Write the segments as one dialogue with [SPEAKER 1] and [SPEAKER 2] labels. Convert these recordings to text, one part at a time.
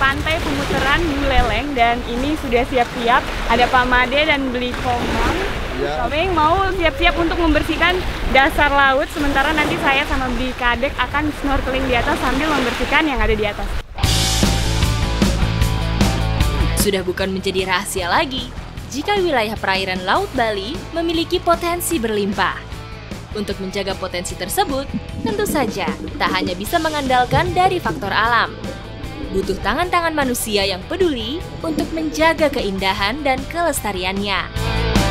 [SPEAKER 1] pantai pemutaran Buleleng dan ini sudah siap-siap. Ada Pak Made dan Beli Komang.
[SPEAKER 2] Ya.
[SPEAKER 1] Kami mau siap-siap untuk membersihkan dasar laut, sementara nanti saya sama Beli Kadek akan snorkeling di atas sambil membersihkan yang ada di atas.
[SPEAKER 3] Sudah bukan menjadi rahasia lagi jika wilayah perairan Laut Bali memiliki potensi berlimpah. Untuk menjaga potensi tersebut, tentu saja tak hanya bisa mengandalkan dari faktor alam. Butuh tangan-tangan manusia yang peduli untuk menjaga keindahan dan kelestariannya.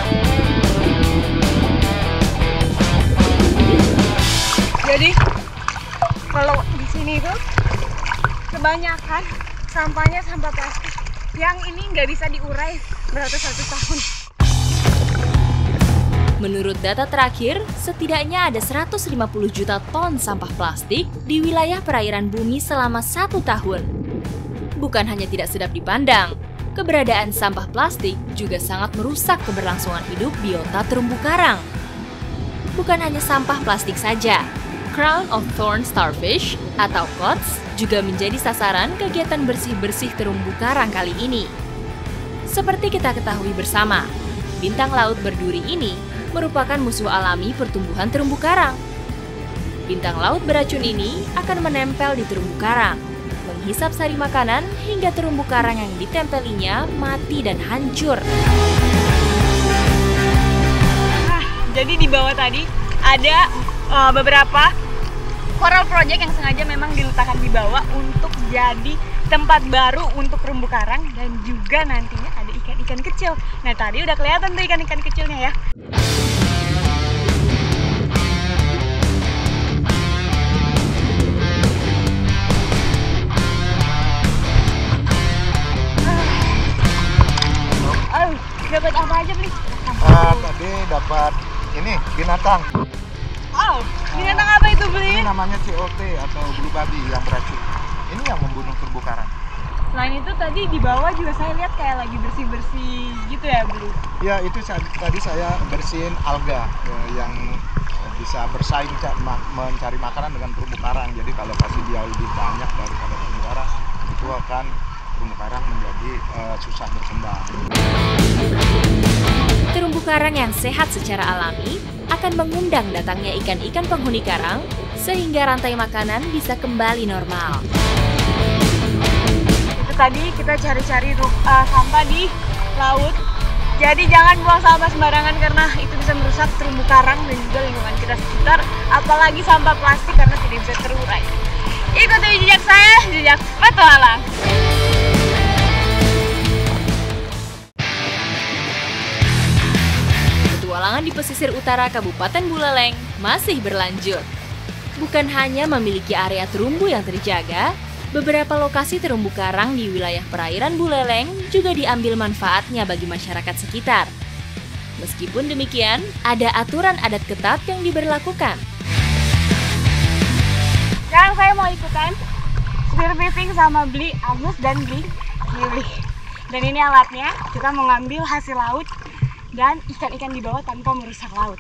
[SPEAKER 1] Jadi kalau di sini tuh kebanyakan sampahnya sampah plastik yang ini nggak bisa diurai beratus-ratus tahun.
[SPEAKER 3] Menurut data terakhir, setidaknya ada 150 juta ton sampah plastik di wilayah perairan bumi selama 1 tahun. Bukan hanya tidak sedap dipandang, keberadaan sampah plastik juga sangat merusak keberlangsungan hidup biota terumbu karang. Bukan hanya sampah plastik saja, Crown of Thorns Starfish atau COTS juga menjadi sasaran kegiatan bersih-bersih terumbu karang kali ini. Seperti kita ketahui bersama, bintang laut berduri ini merupakan musuh alami pertumbuhan terumbu karang. Bintang laut beracun ini akan menempel di terumbu karang, menghisap sari makanan hingga terumbu karang yang ditempelinya mati dan hancur.
[SPEAKER 1] Jadi di bawah tadi ada beberapa coral project yang sengaja memang diletakkan di bawah untuk jadi tempat baru untuk terumbu karang dan juga nantinya ada ikan-ikan kecil. Nah tadi udah kelihatan tuh ikan-ikan kecilnya ya. Dapat apa aja Beli?
[SPEAKER 2] Tadi dapat ini binatang.
[SPEAKER 1] Oh, binatang apa itu Beli?
[SPEAKER 2] Ini namanya COT atau bulu babi yang beracun. Ini yang membunuh terumbu karang.
[SPEAKER 1] Selain itu tadi di bawah juga saya lihat kayak lagi bersih-bersih gitu ya Beli?
[SPEAKER 2] Ya itu tadi saya bersihin alga yang bisa bersaing mencari makanan dengan terumbu karang. Jadi kalau kasih dia lebih banyak daripada terumbu karang, itu akan terumbu karang menjadi susah berkembang.
[SPEAKER 3] Terumbu karang yang sehat secara alami akan mengundang datangnya ikan-ikan penghuni karang sehingga rantai makanan bisa kembali normal.
[SPEAKER 1] Itu tadi kita cari-cari sampah di laut. Jadi jangan buang sampah sembarangan karena itu bisa merusak terumbu karang dan juga lingkungan kita sekitar, apalagi sampah plastik karena tidak bisa terurai. Ikuti jejak saya, jejak petualang.
[SPEAKER 3] Petualangan di pesisir utara Kabupaten Buleleng masih berlanjut. Bukan hanya memiliki area terumbu yang terjaga, beberapa lokasi terumbu karang di wilayah perairan Buleleng juga diambil manfaatnya bagi masyarakat sekitar. Meskipun demikian, ada aturan adat ketat yang diberlakukan.
[SPEAKER 1] Sekarang saya mau ikutan spearfishing sama Beli Agus dan Beli Yuli. Dan ini alatnya, kita mau ngambil hasil laut dan ikan-ikan di bawah tanpa merusak laut.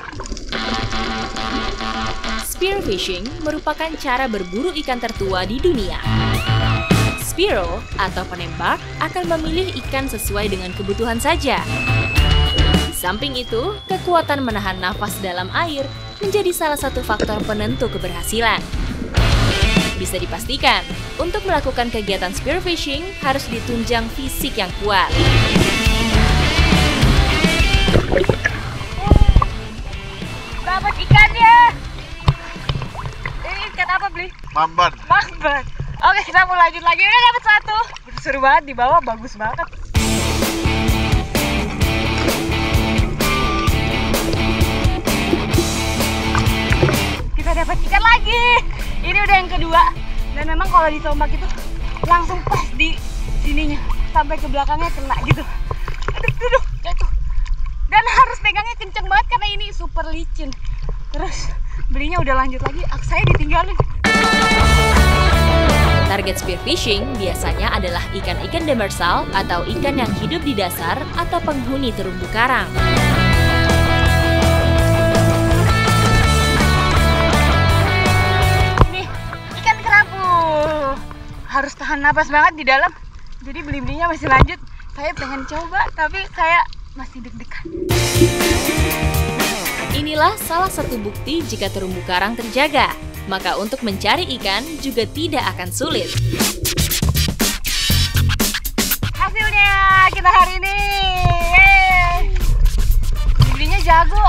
[SPEAKER 3] Spearfishing merupakan cara berburu ikan tertua di dunia. Spearo atau penembak akan memilih ikan sesuai dengan kebutuhan saja. Di samping itu, kekuatan menahan nafas dalam air menjadi salah satu faktor penentu keberhasilan. Bisa dipastikan, untuk melakukan kegiatan spearfishing harus ditunjang fisik yang kuat.
[SPEAKER 1] Dapat ikannya. Ini ikan apa Beli?
[SPEAKER 2] Mamban.
[SPEAKER 1] Mamban. Oke, kita mau lanjut lagi. Udah dapat satu. Seru banget di bawah, bagus banget. Kita dapat ikan lagi. Ini udah yang kedua. Dan memang kalau ditombak itu langsung pas di sininya sampai ke belakangnya kena gitu. Aduh, jatuh. Dan harus pegangnya kenceng banget karena ini super licin. Terus Belinya udah lanjut lagi, saya ditinggalin.
[SPEAKER 3] Target spearfishing biasanya adalah ikan-ikan demersal atau ikan yang hidup di dasar atau penghuni terumbu karang.
[SPEAKER 1] Ini ikan kerapu. Harus tahan napas banget di dalam Jadi beli-belinya masih lanjut. Saya pengen coba, tapi saya masih deg-degan.
[SPEAKER 3] Inilah salah satu bukti jika terumbu karang terjaga. Maka untuk mencari ikan juga tidak akan sulit.
[SPEAKER 1] Hasilnya kita hari ini. Beli-belinya jago.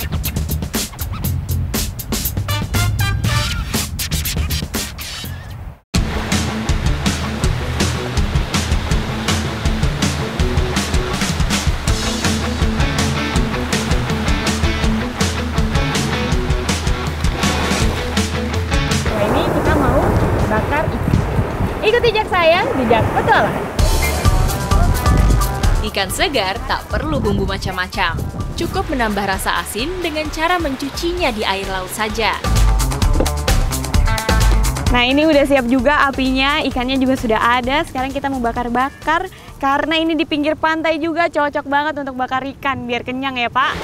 [SPEAKER 1] Ikuti jejak saya, jejak petualang.
[SPEAKER 3] Ikan segar tak perlu bumbu macam-macam. Cukup menambah rasa asin dengan cara mencucinya di air laut saja.
[SPEAKER 1] Nah, ini udah siap juga apinya, ikannya juga sudah ada. Sekarang kita mau bakar-bakar karena ini di pinggir pantai juga cocok banget untuk bakar ikan biar kenyang ya, Pak.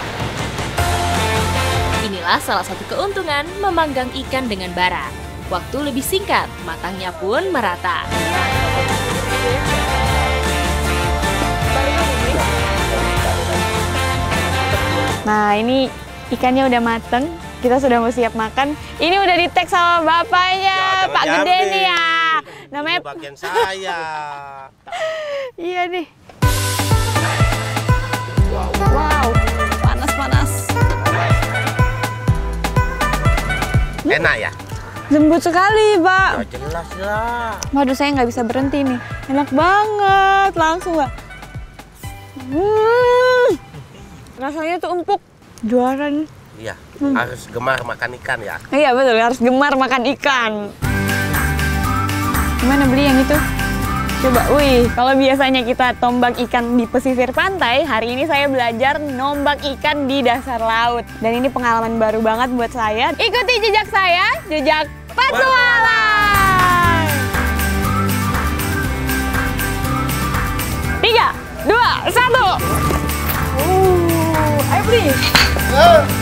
[SPEAKER 3] Inilah salah satu keuntungan memanggang ikan dengan bara. Waktu lebih singkat, matangnya pun merata.
[SPEAKER 1] Nah, ini ikannya udah mateng. Kita sudah mau siap makan. Ini udah di-tag sama bapaknya, Pak Gede nih ya. Namanya
[SPEAKER 4] bagian saya.
[SPEAKER 1] Iya nih. Wow, panas-panas.
[SPEAKER 4] Enak ya?
[SPEAKER 1] Lembut sekali, Pak.
[SPEAKER 4] Ya jelas lah.
[SPEAKER 1] Waduh, saya nggak bisa berhenti nih. Enak banget, langsung Pak. Rasanya tuh empuk. Juara nih.
[SPEAKER 4] Iya, harus gemar makan ikan ya.
[SPEAKER 1] Iya betul, harus gemar makan ikan. Gimana beli yang itu? Coba, wih, kalau biasanya kita tombak ikan di pesisir pantai, hari ini saya belajar nombak ikan di dasar laut. Dan ini pengalaman baru banget buat saya. Ikuti jejak saya, jejak petualang. 3, 2, 1. Ayo beli.